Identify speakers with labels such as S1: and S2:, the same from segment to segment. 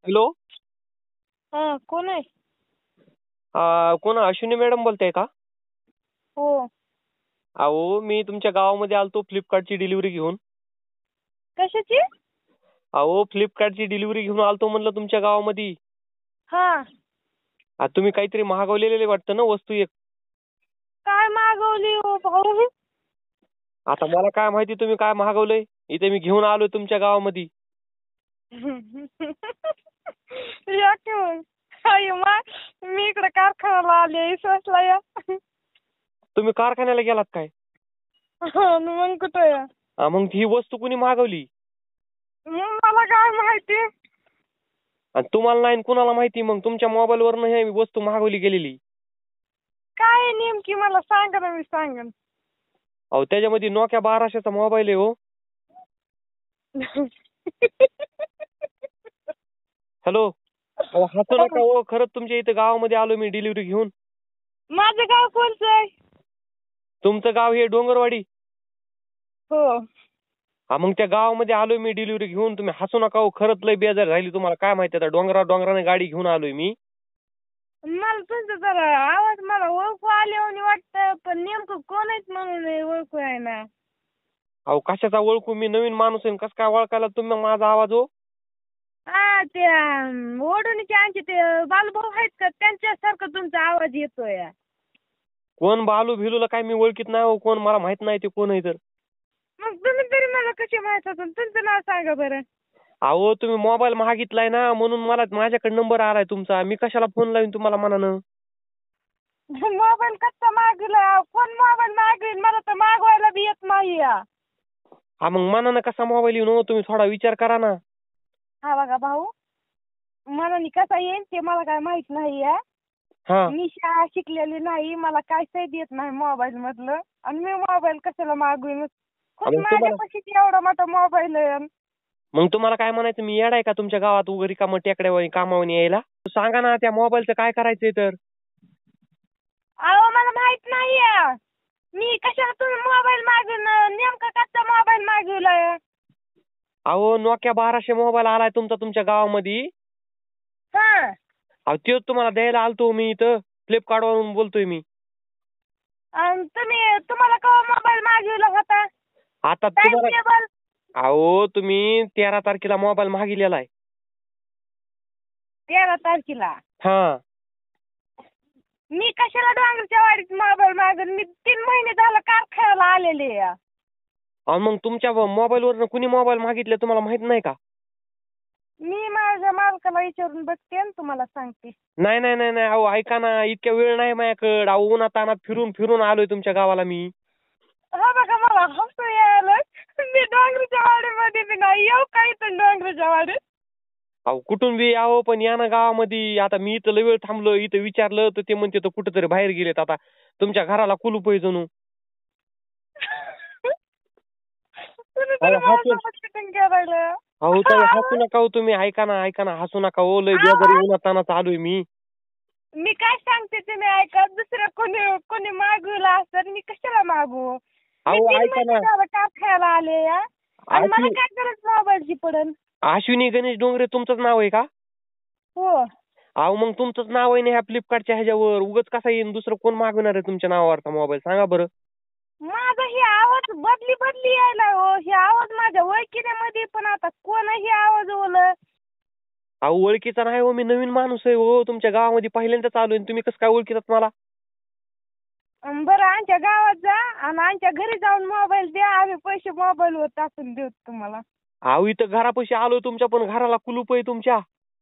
S1: Hello.
S2: हा, कोण आहे?
S1: कोण अश्विनी मॅडम बोलताय का?
S2: हो.
S1: अहो मी तुमच्या गावामध्ये आलतो फ्लिपकार्टची डिलिव्हरी घेऊन.
S2: कशाची?
S1: अहो फ्लिपकार्टची डिलिव्हरी घेऊन आलतो म्हणलं तुमच्या गावामध्ये.
S2: हा.
S1: तुम्ही काहीतरी मागवलेले वाटतं ना वस्तू एक.
S2: काय मागवली हो भाऊ?
S1: आता मला काय माहिती तुम्ही काय मागवलंय. इथे मी घेऊन आलोय तुमच्या गावामध्ये.
S2: या की मग. काय मी इकडे कारखान्याला आले इसवसला या.
S1: तुम्ही कारखान्याला गेलात काय?
S2: मग कुठं या?
S1: मग ही वस्तू कुणी मागवली?
S2: मग मला काय माहिती?
S1: आणि तुम्हाला नाही कुणाला माहिती मग तुमच्या मोबाईलवरनं ही वस्तू मागवली गेलेली.
S2: काय नेमकी मला सांगा ना, मी सांगन.
S1: अहो त्याच्यामध्ये नोकिया 1200चा मोबाईल आहे हो. हॅलो. अहो हसू नका हो, खरंच तुमच्या इथे गावामध्ये आलो मी डिलिव्हरी घेऊन.
S2: माझं गाव कोणचं आहे?
S1: तुमचं गाव हे डोंगरवाडी.
S2: हो.
S1: मग त्या गावामध्ये आलोय मी डिलिव्हरी घेऊन. तुम्ही हसू नका हो, खरंच लय बेजार राहिली. तुम्हाला काय माहिती आता डोंगराने गाडी घेऊन आलोय मी.
S2: मला तुमचं जरा आवाज मला ओळखू आले वाटतं, पण नेमकं कोण आहेत म्हणून ओळखू आहे ना.
S1: अहो कशाचा ओळखू, मी नवीन माणूस आहे. कसं काय ओळखायला तुम्ही माझा आवाज हो?
S2: हा, त्या ओढणीचे आमचे ते बालभाऊ आहेत का, त्यांच्यासारखं तुमचा आवाज येतोय.
S1: कोण बालू भिलूला काय मी ओळखीत नाही हो, कोण मला माहित नाही ते कोण आहे तर.
S2: मग तुम्ही तरी मला कशी माहित होतं? तुमचं नाव सांगा बरं.
S1: अहो तुम्ही मोबाईल मागितलाय ना, म्हणून मला माझ्याकडे नंबर आलाय तुमचा. मी कशाला फोन लावीन तुम्हाला मनानं.
S2: मोबाईल कसा मागला? कोण मोबाईल मागेल? मला तर मागवायला बी येत नाही.
S1: मग मनानं कसा मोबाईल येऊन हो, तुम्ही थोडा विचार करा ना.
S2: हा बघा भाऊ, मला कसा येईल ते मला काय माहित नाही.
S1: हा.
S2: मी शाळा शिकलेली नाही, मला काय सैद येत नाही मोबाईल मधलं, आणि मी मोबाईल कशाला मागवीन? खूप माझ्यापाशी एवढा मोठा मोबाईल आहे.
S1: मग तुम्हाला काय म्हणायचं, मी येडाय का तुमच्या गावात वगैरे कामं टेकड्यावर कामावर यायला? सांगा ना त्या मोबाईलचं काय करायचंय तर.
S2: अहो मला माहित नाही. मी कशाला तुम्ही मोबाईल मागून नेमका कसा मोबाईल मागवलाय?
S1: अहो नोकिया 1200 मोबाईल आलाय तुमचा तुमच्या गावामध्ये.
S2: हा.
S1: अहो तोच तुम्हाला द्यायला आलतो मी इथं. फ्लिपकार्टवरून बोलतोय मी.
S2: आणि तुम्हाला केव्हा मोबाईल मागवला होता?
S1: आता
S2: टाइम
S1: तुम्हाला
S2: टेबल?
S1: अहो तुम्ही 13 तारखेला मोबाईल मागितलेला आहे.
S2: 13 तारखेला?
S1: हा.
S2: मी कशाला डोंगरच्या वाडीत मोबाईल मागून? मी 3 महिने झालं कारखान्याला आलेले.
S1: मग तुमच्या मोबाईलवरनं कुणी मोबाईल मागितले तुम्हाला माहित नाही का?
S2: मी माझ्या मालकाला विचारून बघते आणि तुम्हाला सांगते.
S1: नाही नाही नाही नाही अहो ऐका ना, इतक्या वेळ नाही माझ्याकडे. अहो उन्हातानात फिरून फिरून आलोय तुमच्या गावाला मी.
S2: हा बघा, मला हसू यायला. मी डोंगरच्या वाडीमध्ये बी नाही येऊ का इथून डोंगरच्या वाडीत?
S1: अहो कुठून बी यावं, पण या ना गावामध्ये. आता मी इथं लय वेळ थांबलो, इथं विचारलं तर ते म्हणते तर कुठंतरी बाहेर गेलेत. आता तुमच्या घराला कुलूप आहे जणू.
S2: कुणीतरी माझ्यासोबत चिटिंग करायला.
S1: अहो ताई हसू नका हो तुम्ही. ऐका ना ऐका ना, हसू नका हो. लय बेजारी उन्हातानात आलोय मी.
S2: मी काय सांगते तुम्ही ऐका. दुसरं कोणी मागवला असेल, मी कशाला मागू? मी
S1: अहो
S2: 3
S1: ऐका ना.
S2: महिने झालं कारखान्याला आले. आणि मला काय गरज मोबाईलची पडन?
S1: अश्विनी गणेश डोंगरे तुमचंच नाव आहे का?
S2: हो.
S1: अहो मग तुमचंच नाव आहे ना ह्या फ्लिपकार्टच्या ह्याच्यावर. उगाच कसा येईन, दुसरं कोण मागवणार आहे तुमच्या नावावरचा मोबाईल सांगा बरं.
S2: माझा हे आवाज बदली यायला हो. हे आवाज माझ्या ओळखीमध्ये, पण आता कोण हे आवाज बोल?
S1: अहो ओळखीचा नाही हो, मी नवीन माणूस आहे हो. तुमच्या गावामध्ये पहिल्यांदाच आलोय. तुम्ही कसं काय ओळखीतात मला?
S2: बरं, आमच्या गावात जा आणि आमच्या घरी जाऊन मोबाईल द्या. आम्ही पैसे मोबाईलवर टाकून देऊ तुम्हाला.
S1: अहो इथं घरापाशी आलोय तुमच्या, पण घराला कुलूप आहे तुमच्या.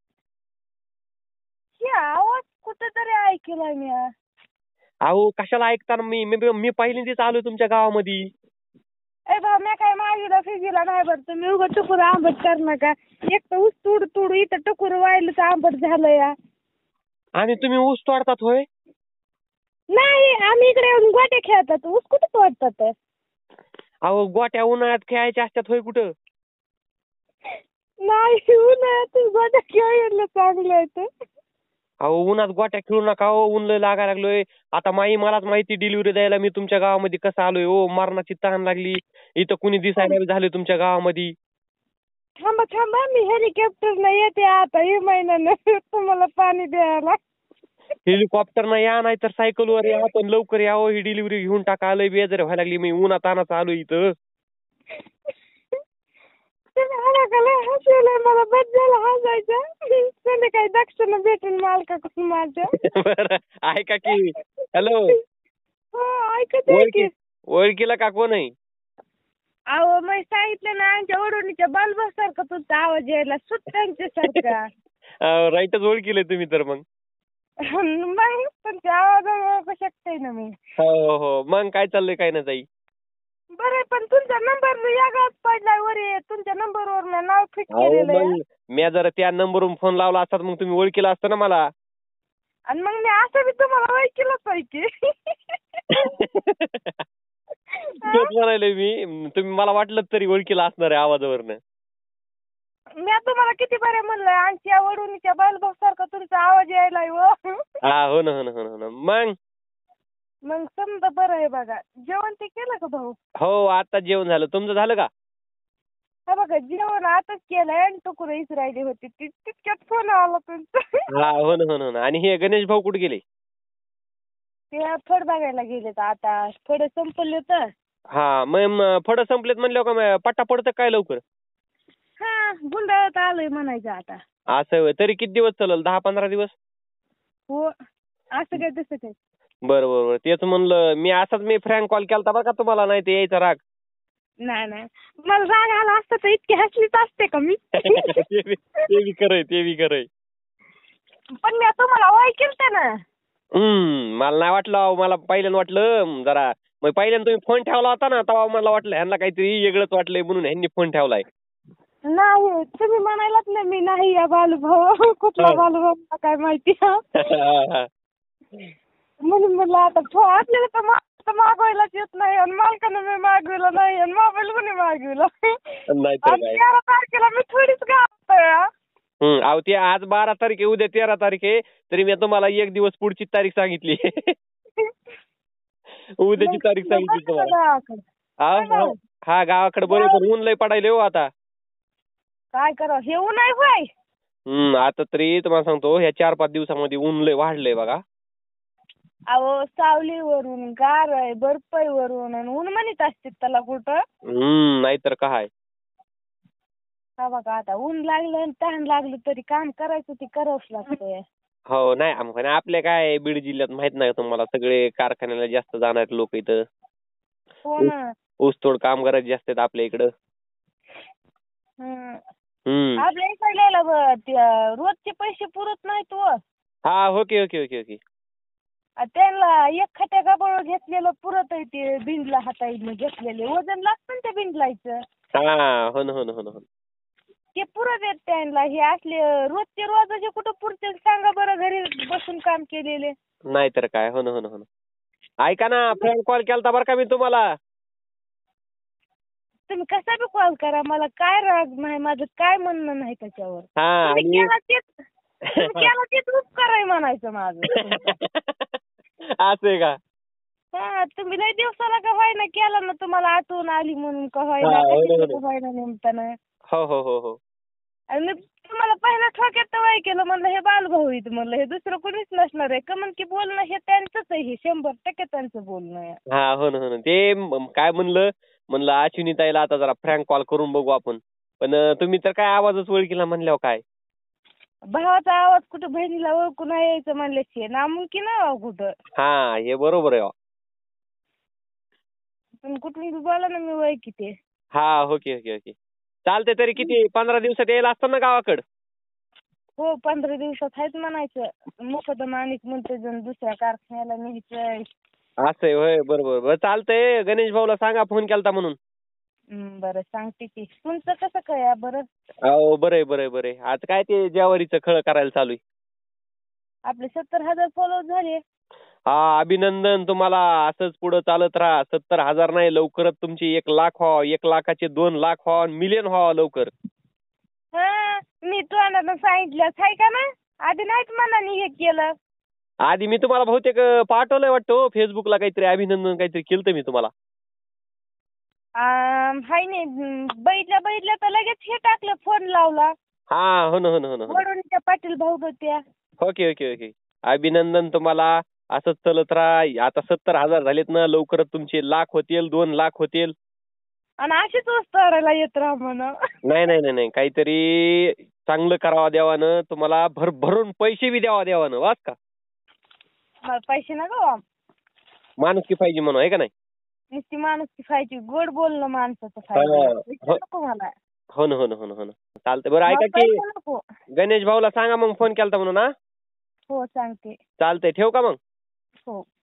S2: हे आवाज कुठेतरी ऐकलाय मी.
S1: अहो कशाला ऐकता मी मी मी पहिल्यांदाच आलोय तुमच्या गावामध्ये.
S2: बा, मी काय मागितलं फिजीला नाही. बरं तुम्ही उगाच टुकुर आंबट कर नका. एक तर ऊस तुडू इथं टुकुर व्हायला तर आंबट झालं या.
S1: आणि तुम्ही ऊस तोडतात होय?
S2: नाही, आम्ही इकडे येऊन गोटे खेळतात. ऊस कुठे तोडतात?
S1: अहो गोट्या उन्हाळ्यात खेळायच्या असतात होय कुठं?
S2: नाही, उन्हाळ्यात गोटे खेळायला चांगलं आहे ते.
S1: अहो उन्हात गोट्या खेळू नका हो, ऊन लय लागायला लागलोय. आता मलाच माहिती डिलिव्हरी द्यायला मी तुमच्या गावामध्ये कसं आलोय हो. मरणाची तहान लागली. इथं कुणी दिसायला झाले तुमच्या गावामध्ये.
S2: थांबा थांबा, मी हेलिकॉप्टरनं येते आता या महिन्यानं तुम्हाला पाणी द्यायला.
S1: हेलिकॉप्टरनं या नाही तर सायकलवर या, पण लवकर या हो, ही डिलिव्हरी घेऊन टाका. लय बेजार व्हायला लागली, मी उन्हात तानात आलो इथं.
S2: मला बद्दल हसायचं. संध्याकाळी दक्षिण भेटेल मालकाकडून माझ्या.
S1: बरं ऐका की, हॅलो,
S2: हो ऐकत आहे की.
S1: ओळखीला का कोण आहे?
S2: अहो मी सांगितलं ना, आमच्या ओढणीच्या बालभासारखा तुमचा आवाज यायला सुट्ट्यांच्या सारखा.
S1: राईटच ओळखीले तुम्ही तर मग.
S2: मग तुमच्या आवाजावर ओळखू शकते ना मी.
S1: हो हो, मग काय चाललंय काय ना ताई?
S2: बरं, पण तुमचा नंबर मी यागात पडलाय वर, तुमच्या नंबरवर मी नाव फिट केलेलं आहे.
S1: मी जर त्या नंबरवरून फोन लावला असता मग तुम्ही ओळखीला असतं ना मला.
S2: आणि मग मी असं बी तुम्हाला ओळखीलंच पाहिजे.
S1: तेच म्हणाले मी, तुम्ही मला वाटलं तरी ओळखीला असणार आहे आवाजावरनं.
S2: मी तुम्हाला किती बरे म्हणलं, आमच्या वडुणीच्या बालभासारखा तुमचा आवाज यायला हो.
S1: हा हो ना हो ना हो ना हो ना.
S2: मग समजा बरं आहे बघा. जेवण ते केलं का भाऊ?
S1: हो, आता जेवण झालं. तुमचं झालं का?
S2: हा बघा, जेवण आताच केलंय आणि टुकुर राहिली होती, तितक्यात फोन आला तुमचा.
S1: हा हो ना हो ना. आणि हे गणेश भाऊ कुठे गेले?
S2: ते फळ बघायला गेलेत आता. फळ संपले तर.
S1: हा, मग फळं संपलेत म्हणल्यावर का पट्टा पडतं काय लवकर?
S2: हा, गुंडाळत आलोय म्हणायचं आता.
S1: असं होय. तरी किती दिवस चालेल? 10-15 दिवस?
S2: हो, असं काय तसं काय.
S1: बरं बरं. तेच म्हणलं, मी फ्रँक कॉल केलता बरं का तुम्हाला, नाही ते यायचा राग.
S2: नाही मला राग आला असता तर इतकी हसलीच असते का मी.
S1: ते बी खरंय.
S2: पण मी तुम्हाला ओळखील ना.
S1: मला नाही वाटलं अहो, मला पहिल्यांदा वाटलं जरा, मग पहिल्यांदा तुम्ही फोन ठेवला होता ना, तेव्हा मला वाटलं ह्यांना काहीतरी वेगळंच वाटलंय म्हणून ह्यांनी फोन ठेवलाय.
S2: नाही, तुम्ही म्हणायलाच ना मी नाही या बालूभाऊ. कुठला बालूभाऊ काय माहिती. म्हणून म्हणलं आता आपल्याला तर मागवायलाच येत नाही, आणि मालकानं मी मागविला नाही, आणि मोबाईल कोणी मागविला. 13 तारखेला मी थोडीच गावतोय.
S1: अहो ते आज 12 तारीख आहे, उद्या 13 तारीख आहे, तरी मी तुम्हाला एक दिवस पुढची तारीख सांगितली. उद्याची तारीख सांगितली तुम्हाला. हा गावाकडे बरोबर ऊन लय पडायले हो आता.
S2: काय करावं, हे ऊन आहे होय.
S1: आता तरी तुम्हाला सांगतो, ह्या 4-5 दिवसामध्ये ऊन लय वाढलंय बघा.
S2: अहो सावलीवरून, गार आहे, बर्फाईवरून, आणि ऊन म्हणत असते त्याला कुठं.
S1: नाहीतर काय.
S2: हा बघा, आता ऊन लागलं आणि तहान लागलं तरी काम करायचं, ते करावंच लागतंय.
S1: हो, नाही आपल्या काय बीड जिल्ह्यात माहित नाही तुम्हाला, सगळे कारखान्याला जास्त जाणारे लोक इथं.
S2: हो ना.
S1: ऊसतोड कामगार जास्त आहेत आपल्या इकडं.
S2: आपल्या इकडल्याला रोजचे पैसे पुरत नाहीत हो.
S1: हा, ओके.
S2: त्यांना एक खट्या गाबळ घेतलेलं पुरत आहे, ते बिंडला हाताईनं घेतलेले वजन लागतं ना त्या बिंडलायचं.
S1: हा, हो ना.
S2: ते पुरत आहेत त्यांना. हे असले रोजचे रोजाचे कुठं पुरते सांगा बरं, घरी बसून काम केलेले.
S1: नाहीतर काय. हो ना. ऐका ना, फ्रँक कॉल केलता बरं का मी तुम्हाला.
S2: तुम्ही कसा बी कॉल करा, मला काय राग नाही, माझं काय म्हणणं नाही त्याच्यावर. केला तेच उपकार आहे म्हणायचं माझं.
S1: असं आहे का?
S2: हा, तुम्ही लय दिवसाला का व्हायना केला ना, तुम्हाला आठवण आली म्हणून का व्हायना निमतानं.
S1: हो.
S2: आणि मी तुम्हाला पहिल्या ठोक्यात तर केलं, म्हणलं हे बालभाऊ इथं, म्हणलं हे दुसरं कोणीच नसणार आहे. कमन की बोलणं हे त्यांचंच आहे, हे 100% त्यांचं बोलणं आहे.
S1: हा, हो ना. ते काय म्हणलं अश्विनी ताईला आता जरा फ्रँक कॉल करून बघू आपण. पण तुम्ही तर काय आवाजच ओळखीला म्हणल्यावर काय.
S2: भावाचा आवाज कुठं बहिणीला ओळखू नाही यायचं म्हणले, नामुमकीन आहे कुठं.
S1: हा, हे बरोबर आहे.
S2: पण कुठून बोला ना, मी ओळखी ते.
S1: हा, ओके. चालते. तरी किती 15 दिवसात यायला असतं ना गावाकडं?
S2: हो, 15 दिवसात आहेच म्हणायचं. मुकदमा आणि म्हणते दुसऱ्या कारखान्याला न्यायचंय.
S1: असं आहे होय. बरोबर. चालतंय. गणेश भाऊला सांगा फोन केलता म्हणून.
S2: बरं, सांगते की. तुमचं कसं काय बरं?
S1: हो, बरं. आज काय ते ज्वारीचं खळ करायला चालू आहे.
S2: आपले 70,000 फॉलोअर झाले.
S1: हा, अभिनंदन तुम्हाला. असंच पुढे चालत राहा. 70,000 नाही, लवकरच तुमची 1 लाख व्हावं, 1 लाखाचे 2 लाख व्हावं, मिलियन व्हावं लवकर.
S2: हा, मी तोंडानं सांगितलं आहे का ना, आधी नाहीच मनाने हे केलं.
S1: आधी मी तुम्हाला बहुतेक पाठवलंय वाटतं फेसबुकला, काहीतरी अभिनंदन काहीतरी केलं मी तुम्हाला.
S2: हाय नाही बघितल्या तर लगेच हे टाकलं फोन लावला.
S1: हा हो ना हो ना हो ना हो ना.
S2: वडूनच्या पाटील भाऊ होत्या.
S1: Okay okay okay. अभिनंदन तुम्हाला. असंच चालत राहा. आता 70,000 झालेत ना, लवकरच तुमचे 1,00,000 होतील, 2,00,000 होतील.
S2: आणि अशीच वस्तू करायला येत राहा म्हणा.
S1: नाही नाही नाही नाही, काहीतरी चांगलं करावं देवानं, तुम्हाला भरभरून पैसे बी द्यावा देवानं, वाच का.
S2: मला पैसे नका.
S1: माणुसकी पाहिजे म्हणून, आहे का नाही.
S2: नुसती माणुसकी पाहिजे, गोड बोलणं माणसाचं
S1: हा.
S2: पाहिजे. पैसे नको मला.
S1: हो ना हो ना हो ना हो ना. चालतंय. बरं ऐका
S2: मला
S1: की,
S2: पैसे नको.
S1: गणेश भाऊला सांगा मग फोन केलता म्हणून. हा
S2: हो सांगते.
S1: चालतंय, ठेव का मग.
S2: हो.